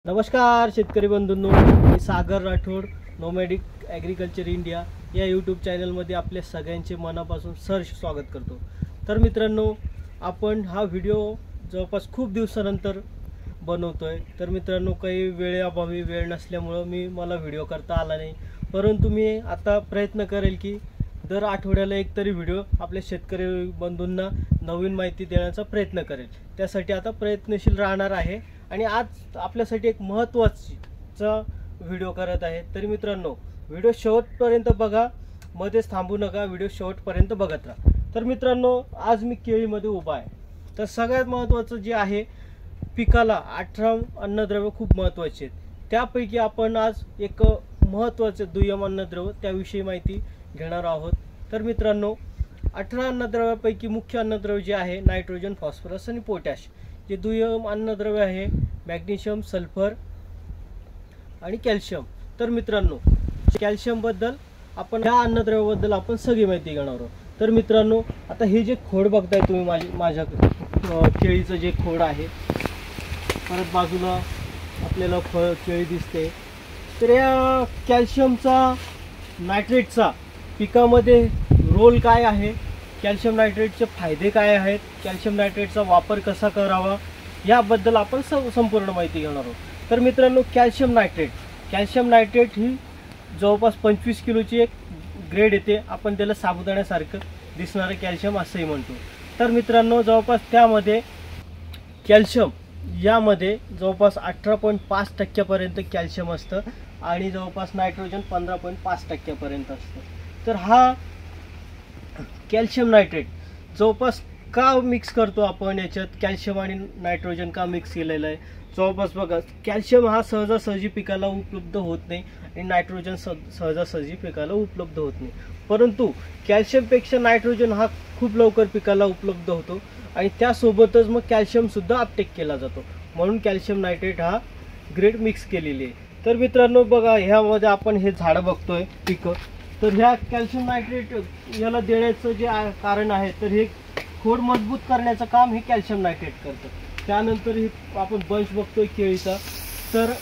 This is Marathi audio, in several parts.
नमस्कार शेतकरी बंधूंनो, मी Sagar Rathod nomadic agriculture India या यूट्यूब चॅनलमध्ये आपल्या सगळ्यांचे मनापासून सहर्ष स्वागत करतो। तर मित्रांनो, आपण हा व्हिडिओ जवळपास खूप दिवसानंतर बनवतोय। तर मित्रांनो, काही वेळेअभावी वेळ नसल्यामुळे मला व्हिडिओ करता आला नाही, परंतु मी आता प्रयत्न करेल की दर आठवड्याला एक तरी व्हिडिओ आपल्या शेतकरी बंधूंना नवीन माहिती देण्याचा प्रयत्न करेल। त्यासाठी आता प्रयत्नशील राहणार आहे आणि आज आपल्यासाठी एक महत्त्वाचा व्हिडिओ करत आहे। तर मित्रांनो, व्हिडिओ शेवटपर्यंत बघा, मध्येच थांबू नका, व्हिडिओ शेवटपर्यंत बघत राहा। तर मित्रांनो, आज मी केळीमध्ये उभा आहे। तर सगळ्यात महत्त्वाचं जे आहे, पिकाला 18 अन्नद्रव्य खूप महत्त्वाचे आहेत। त्यापैकी आपण आज एक महत्त्वाचे दुय्यम अन्नद्रव्य त्याविषयी माहिती घेणार आहोत। तर मित्रांनो, 18 अन्नद्रव्यापैकी मुख्य अन्नद्रव्य जे आहे नायट्रोजन, फॉस्फरस आणि पोटॅश। जे दुय्यम अन्नद्रव्य आहे मॅग्नेशियम, सल्फर आणि कॅल्शियम। तर मित्रांनो, कॅल्शियम बद्दल आपण या अन्नद्रव्याबद्दल आपण सगळी माहिती घेणार आहोत। तर मित्रांनो, आता हे जे खोड बघताय तुम्ही माझ्या केळीचं जे खोड आहे, परत बाजूला आपल्याला केळी दिसते। तर या कॅल्शियमचा, नायट्रेटचा पिकामध्ये रोल काय आहे, कॅल्शियम नायट्रेटचे फायदे काय आहेत, कॅल्शियम नायट्रेटचा वापर कसा करावा याबद्दल आपण संपूर्ण माहिती घेणार आहोत। तर मित्रांनो, कॅल्शियम नायट्रेट ही जवळपास 25 किलोची एक ग्रेड येते। आपण त्याला साबुदाण्यासारखं दिसणारं कॅल्शियम असंही म्हणतो। तर मित्रांनो, जवळपास त्यामध्ये कॅल्शियम यामध्ये जवळपास 18.5% कॅल्शियम असतं आणि जवळपास नायट्रोजन 15.5% असतं। तर हा कॅल्शियम नायट्रेट जवळपास का मिक्स करतो आपण, याच्यात कॅल्शियम आणि नायट्रोजन का मिक्स केलेलं आहे? जवळपास बघा, कॅल्शियम हा सहजासहजी पिकाला उपलब्ध होत नाही आणि नायट्रोजन सहजासहजी पिकाला उपलब्ध होत नाही, परंतु कॅल्शियमपेक्षा नायट्रोजन हा खूप लवकर पिकाला उपलब्ध होतो आणि त्यासोबतच मग कॅल्शियमसुद्धा अपटेक केला जातो, म्हणून कॅल्शियम नायट्रेट हा ग्रेड मिक्स केलेली आहे। तर मित्रांनो बघा, ह्यामध्ये आपण हे झाडं बघतोय पिकं, तर ह्या कॅल्शियम नायट्रेट याला देण्याचं जे कारण आहे, तर हे खोड मजबूत करण्याचं काम हे कॅल्शियम नायट्रेट करतं। त्यानंतर हे आपण बंच बघतोय केळीचा, तर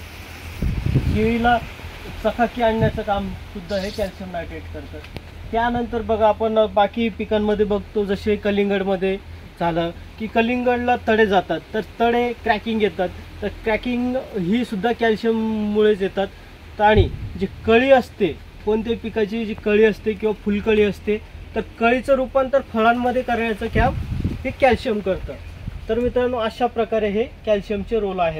केळीला चकाकी आणण्याचं काम सुद्धा हे कॅल्शियम नायट्रेट करतं। त्यानंतर बघा, आपण बाकी पिकांमध्ये बघतो, जसे कलिंगडमध्ये झालं की कलिंगडला तडे जातात, तर तडे क्रॅकिंग येतात, तर क्रॅकिंग ही सुद्धा कॅल्शियममुळेच येतात। आणि जी कळी असते, कोणत्याही पिकाची जी कळी असते किंवा फुलकळी असते, तर कळीचं रूपांतर फळांमध्ये करण्याचं काम हे कॅल्शियम करतं। तर मित्रांनो, अशा प्रकारे हे कॅल्शियमचे रोल आहेत।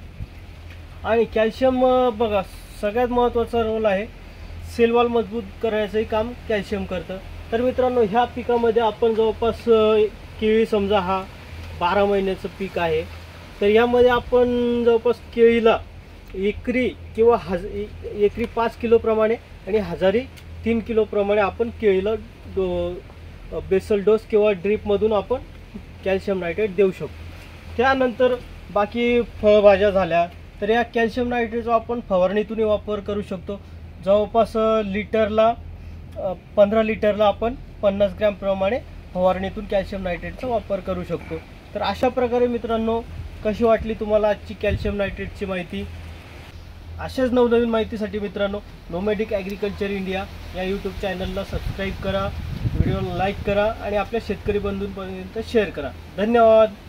आणि कॅल्शियम बघा, सगळ्यात महत्त्वाचा रोल आहे सेल वॉल मजबूत करण्याचंही काम कॅल्शियम करतं। तर मित्रांनो, ह्या पिकामध्ये आपण जवळपास केळी समजा हा 12 महिन्याचं पीक आहे, तर यामध्ये आपण जवळपास केळीला एकरी किंवा एकरी 5 किलोप्रमाणे आणि हजारी 3 किलोप्रमाणे आपण केळीला बेसल डोस किंवा ड्रीपमधून आपण कॅल्शियम नायट्रेट देऊ शकतो। त्यानंतर बाकी फळभाज्या झाल्या, तर या कॅल्शियम नायट्रेटचा आपण फवारणीतूनही वापर करू शकतो। जवळपास 15 लिटरला आपण 50 ग्रॅम प्रमाणे फवारणीतून कॅल्शियम नायट्रेटचा वापर करू शकतो। तर अशा प्रकारे मित्रांनो, कशी वाटली तुम्हाला आजची कॅल्शियम नायट्रेटची माहिती? अशाच नवनवीन माहितीसाठी मित्रांनो, नोमॅडिक ॲग्रिकल्चर इंडिया या यूट्यूब चॅनलला सबस्क्राईब करा, व्हिडिओला लाईक करा आणि आपल्या शेतकरी बंधूंपर्यंत शेअर करा। धन्यवाद।